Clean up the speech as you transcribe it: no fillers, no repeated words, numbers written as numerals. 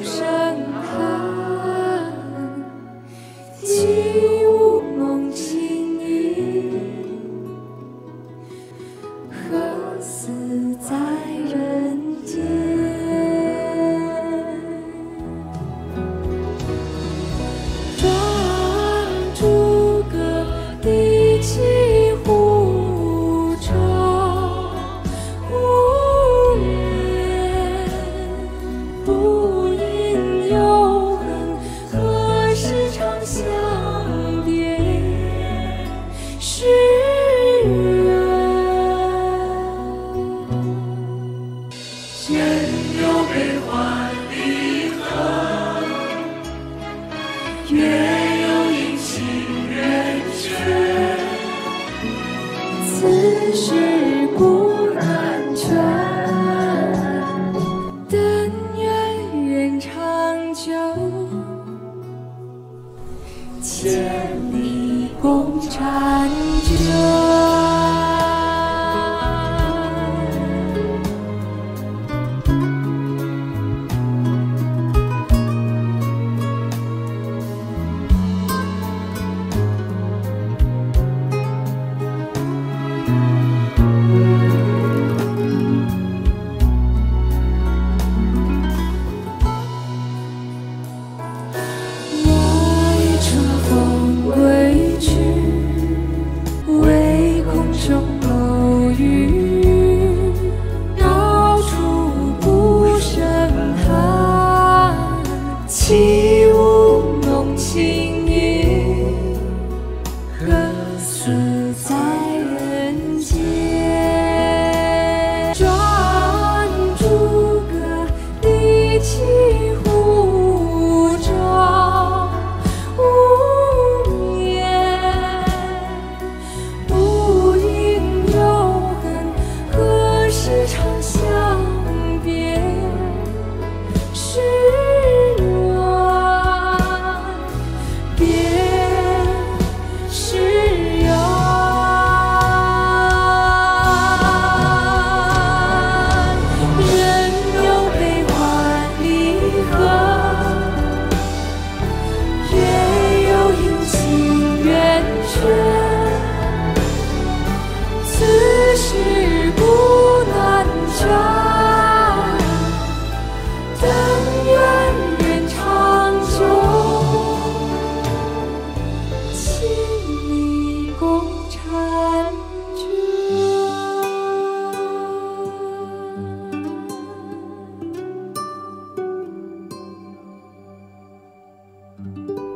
生寒，起舞弄清影，何似在人间？转朱阁，低绮湖舟，无言不应有恨，何时长相别时圆？ 天有悲欢离合，月有阴晴圆缺。 此事古难全，但愿人长久，千里共婵娟。我欲乘风归去，唯恐琼楼玉宇，高处不胜寒。起舞弄清影，何似在人间？转朱阁，低绮湖舟，无言不应有恨，何时长相别时圆？别时圆。人有悲欢离合，月有阴晴圆缺。此事古难全，但愿人长久，千里共婵娟。